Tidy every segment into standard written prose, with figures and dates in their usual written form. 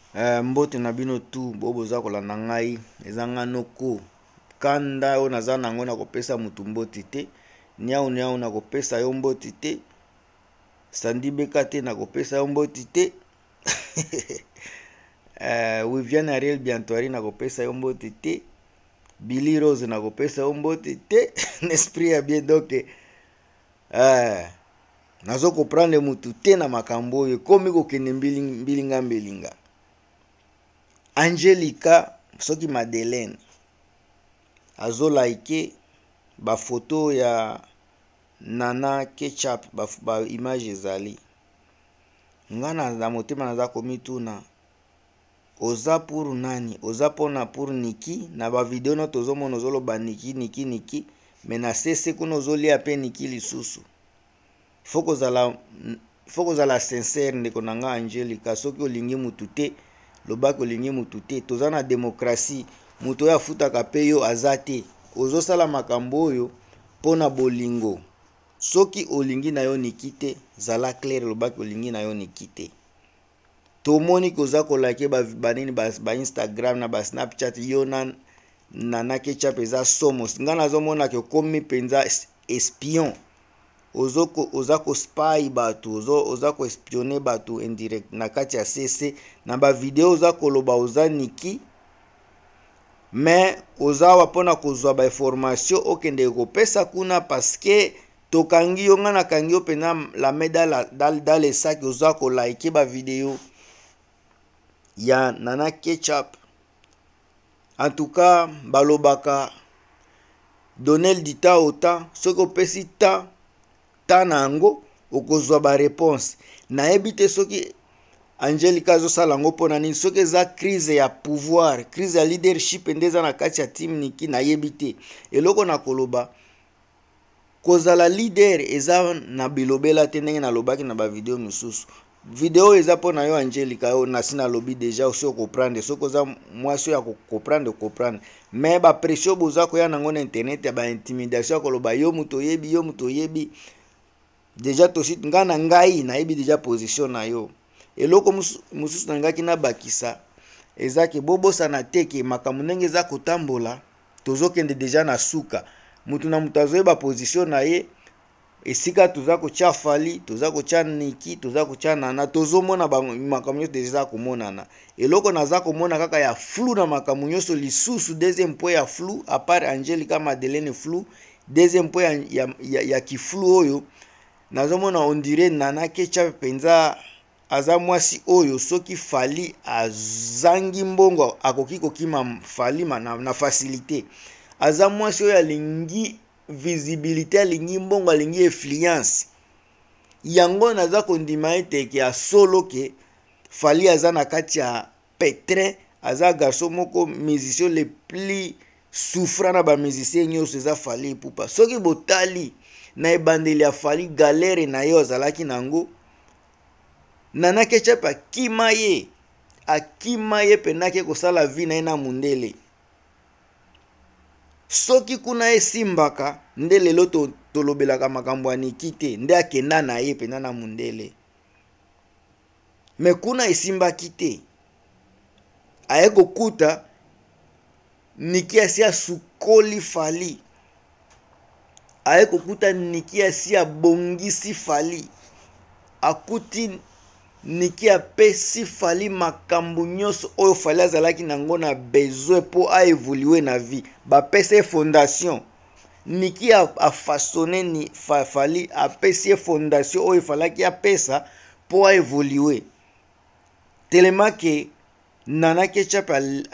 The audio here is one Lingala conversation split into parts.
Mbote na bino tu boboza kolanda ngai eza nganoko kanda oyo naza nango na kopesa mutu mboti te, niau na kopesa yo mboti te, Sandi Beka te na kopesa yo mboti te. Wiviane Ariel Biantoari na kopesa yo mboti te, Billy Rose na kopesa yo mboti te. N'esprit ya bien donc nazo comprendre mutu te na makambo oyo komi kokende mbilinga. Angelica soki Madeleine azo like ba photo ya Nana Ketchup ba image ezali ngana na motema naza komituna oza pour nani, oza pona pour Niki na ba video no tozomona ozoloba Niki mais na sese kuna ozolia pe Niki lisusu. Faut kozala sincere ndeko nanga Angelica soki olingi mutu te lobaki olingi mutu te, toza na demokrasi, mutu oyo afutaka pe yo aza te, ozosala makambo oyo pona bolingo. Soki olingi na yo Niki te zala clair lobaki olingi na yo Niki te. Tomoni koza kolake banini ba Instagram na ba Snapchat yo na Nana Ketchup eza somos nga nazomona ke komi penza espion. Oza ko spy batu, oza ko espionner batu indirect na kati ya CC na ba video oza koloba oza Niki, mais oza wapona kozwa ba information okende kopesa kuna parce que tokangi yo nga nakangi yo pena la medal dans les sacs oza ko like ba video ya Nana Ketchup. En tout cas balobaka Donel dita ota soko pesi ta nango okozwa ba réponse na ebite soki Angelica zo sala ngo pona nini soki za crise ya pouvoir, crise ya leadership ndeza na kati ya team Niki na yebite eloko na koloba kozala leader eza na bilobela te ndenge na lobaki na ba video misusu. Video eza pona yo Angelica yo na sina lobi déjà aussi comprendre soko za mwasi ya comprendre mais ba pression boza ko ya nango na internet ya ba intimidation koloba yo muto yebi déjà tosi ngana ngai na yebi déjà position na yo. Eloko mususu na ngaki na bakisa ezaki bobosa na teke makamu ndenge za kotambola tozokende déjà na suka mutu na mutu azoyeba position na ye esika toza kotia Fally toza kotia Niki toza kotia Nana tozomona makamu nyonso déjà komonana. Eloko naza komona kaka ya flou na makamu nyonso lisusu deuxième point ya flou à part Angelica Madeleine flou deuxième point ya kiflou oyo nazomona on dirait Nana Ketchup penza aza mwasi oyo soki Fally azangi mbongo akoki kokima Fally na facilité. Aza mwasi oyo alingi visibilité, alingi mbongo, alingi influence. Yango naza kondima ete ke solo ke Fally aza na kati ya pétrin, aza garçon moko musicien le plus souffrant na ba musicien nyonso eza Fally Ipupa. Soki botali na ebandeli ya Fally galère na yo azalaki nango, Nana Ketchup akima ye penake kosala vie na ye na mundele. Soki kuna esimbaka nde lelo tolobelaka makambo ya Niki te nde akenda na ye pena na mundele. Me kuna esimbaki te aye kokuta Niki asi asukoli Fally, aye kokuta Niki asi abongisi Fally, akuti Niki apesi Fally makambo nyonso oyo Fally azalaki nango na besoin po a évoluer na vie. Bapese fondation Niki a façonné ni Fally apesi fondation oyo falaki apesa po a évoluer. Tellement que Nana Ketchup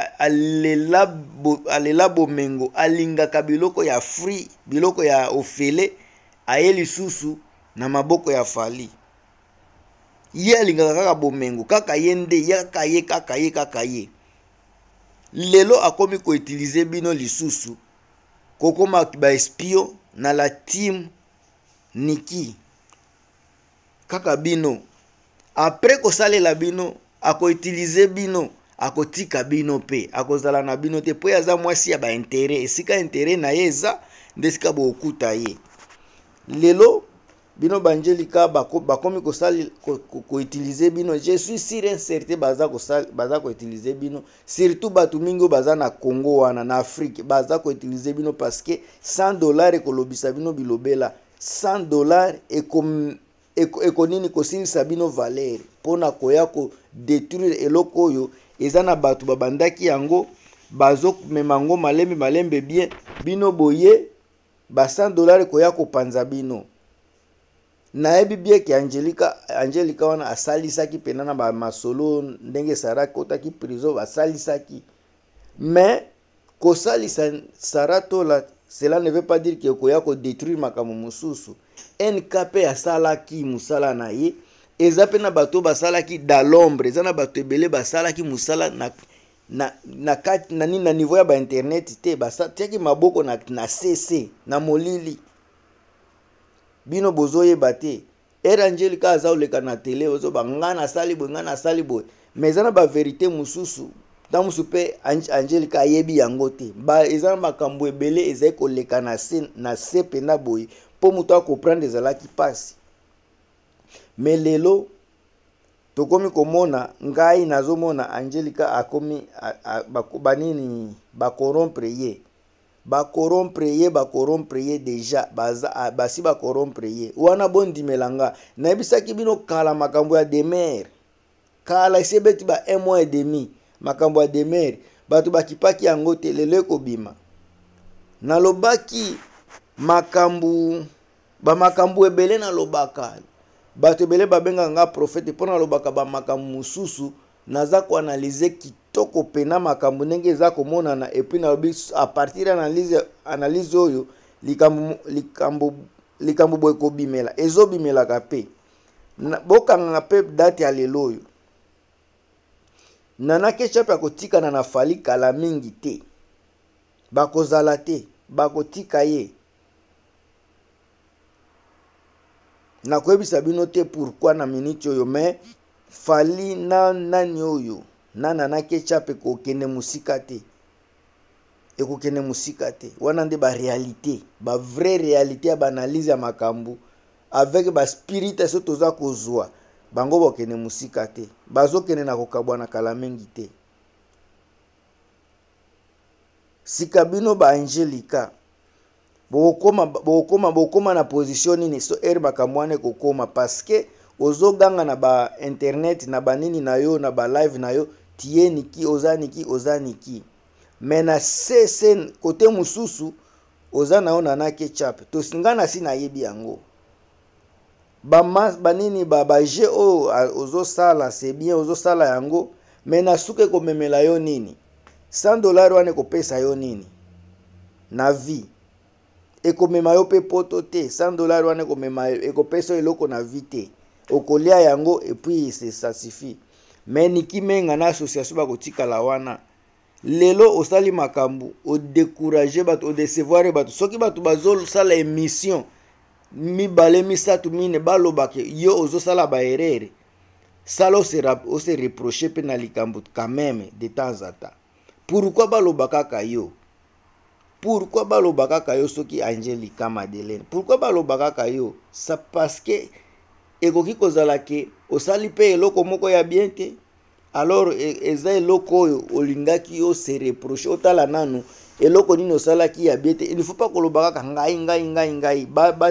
alela bomengo alingaka biloko ya free biloko ya ofele aye lisusu na maboko ya Fally. Ye alingaka kaka bomengo kaka ye nde kaka ye. Lelo akomi ko utiliser bino lisusu kokoma ba espion na la team Niki kaka bino. Après ko salela bino ako utiliser bino akotika bino pe akozala na bino te po yaza mwasi ya ba intérêt esika intérêt na ye eza ndesika bo okuta ye. Lelo bino banjelika bakomi ko utiliser bino. Je suis sûr et certain baza ko utiliser bino, surtout batu mingi baza na Congo wana na Afrique baza ko utiliser bino parce que $100 ekolobisa bino bilobela. $100 ekonini kosilisa bino valeur pona koya ko détruire eloko oyo eza na batu babandaki yango bazo memango malembe bien bino boye ba $100 koya kopanza bino. Nayebi bien ke Angelica wana asalisaki pena na ba masolo ndenge Sarah kotaki prison asalisaki, mais kosalisa Sarah tola cela ne veut pas dire que koya ko détruire makambo mususu. NKP asalaki musala na ye eza pena bato basalaki da l'ombre, eza na bato ebele basalaki musala na niveau ya ba internet te basatiaki maboko na CC na molili. Bino bozoyeba te Angelica aza oleka na tele ozoba ngana sali boy, mais eza na ba vérité mususu tamusu pe Angelica ayebi yango te. Eza na makambo ebele eza koleka na se pena boy po muto akomprendre ezalaki pasi. Mais lelo tokomi komona ngai nazomona Angelica akomi banini bakorompre ye. Bakorompre ye deja basi bakorompre ye wana bondimelanga nayebisaki bino kala makambo ya demer kala esebeti ba 1 mois et demi makambo ya demer bato bakipaki yango te lelo ekobima. Nalobaki makambo ebele nalobaka bato ebele babenga nga prophète mpo nalobaka bamakambo mususu naza koanalyze kitoko pena makambo ndenge eza komonana epuis nalobi a partir ya analyse oyo likambo boye kobimela ezobimelaka pe bokanga pe date ya lelo oyo Nana Ketchup akotikana na Fally kala mingi te bakozala te bakotika ye. Nakoyebisa bino te pourquoi na minute oyo, mais Fally nani oyo na Nana Ketchup ekokende musika te. Ekokende musika te. Wana nde ba réalité, ba vraie réalité ya ba analyse ya makambu avec ba spirit so toza kozwa. Bango bokende musika te. Bazokende na kokabwana kala mingi te. Sikabino ba Angelica bokoma na position nini so makamwane kokoma parce que ozoganga na ba internet na banini na yo na ba live na yo tieniki ozaniki mais na CSN côté mususu ozana na Nana Ketchup to singana si na yebi yango banini ba je o ozo sala c'est bien ozo sala yango mais na suke ko memela yo nini $100 wane ko pesa yo nini na vie ekomema yo pe poto te $100 wane komema ekopesa eloko na vie te okolia yango et puis ça suffit. Mais nikimenga na association bakotikala wana lelo osali makambu o décourager bato o décevoir bato soki bato bazolo sala émission mibale misatu mine balobake yo ozosala ba erreur sala o se reprocher pe na likambu quand même de temps en temps. Pourquoi balobaka ka yo? Pourquoi balobaka ka yo soki Angelica Madeleine? Pourquoi balobaka ka yo? Ça parce que ekoki kozala ke osali pe eloko moko ya bien te. Alors eza eloko oyo olingaki yo se reprocher otala nanu eloko nini osalaki ya bien te. Il ne faut pas kolobaka ka ngai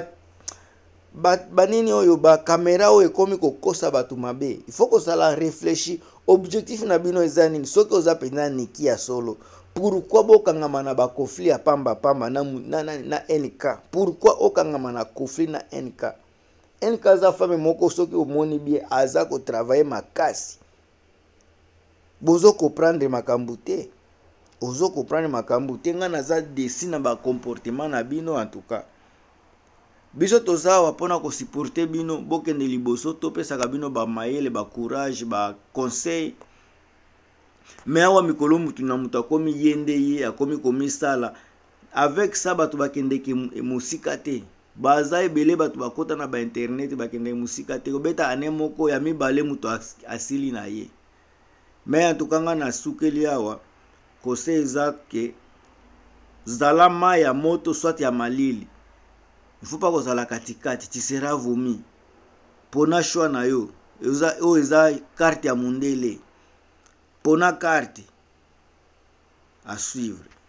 banini oyo ba caméra oyo ekomi kokosa bato mabe. Il faut kosala réfléchir objectif na bino eza nini soki oza pena niki ya solo. Pourquoi bokangama na ba conflit ya pamba na NK? Pourquoi okangama na conflit na NK? NK za femme moko soki omoni bien aza ko travailler makasi. Bozo comprendre makambu te. Ozo comprendre makambu te nga naza desi na ba comportement na bino en tout cas. Biso tozawa pona ko supporter bino bokende liboso to pesaka bino ba mayele ba courage ba conseil. Mais awa mikolo mutu na mutu akomi yende ye akomi komisala avec ça bato bakende ke musika te baza ebele bato bakota na ba internet bakende musika te obeta ane moko ya mibale mutu asili na ye. Mais en tout cas nga na sukeli awa kose eza ke zala ma ya moto soit ya malili il faut pas kozala katikati, tu seras vomi. Pona choix na yo eza carte ya mundele, pona carte à suivre.